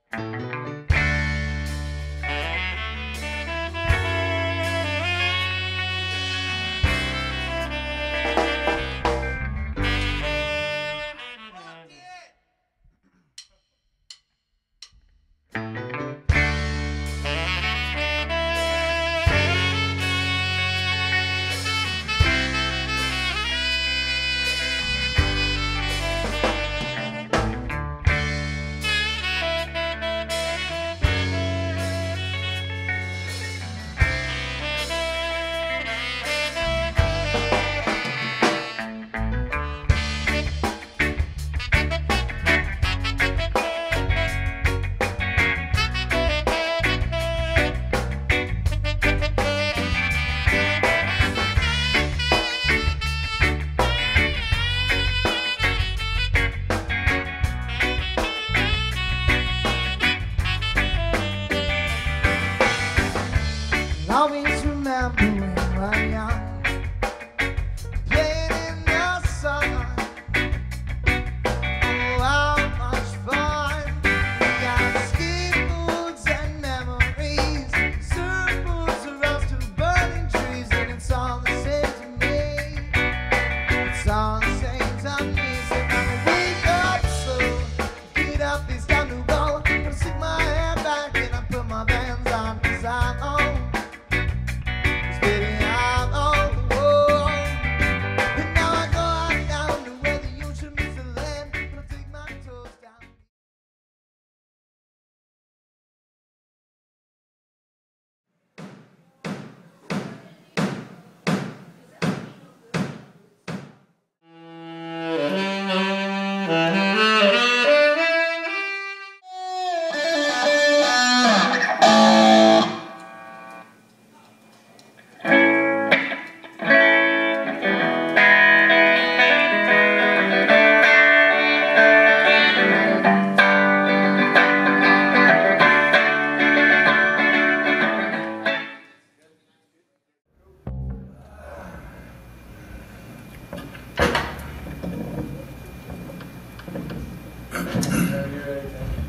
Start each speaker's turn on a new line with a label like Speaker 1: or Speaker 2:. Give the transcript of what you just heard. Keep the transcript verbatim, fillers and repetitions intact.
Speaker 1: Always remember when we were young, playing in the sun. Oh, how much fun! We got ski boots and memories, surf boots around to burning trees, and it's all the same to me. It's all the same to me. So now I wake up slow, get up, it's time to go. I stick my hair back and I put my bands on, 'cause I'm home.
Speaker 2: Yeah, you're right.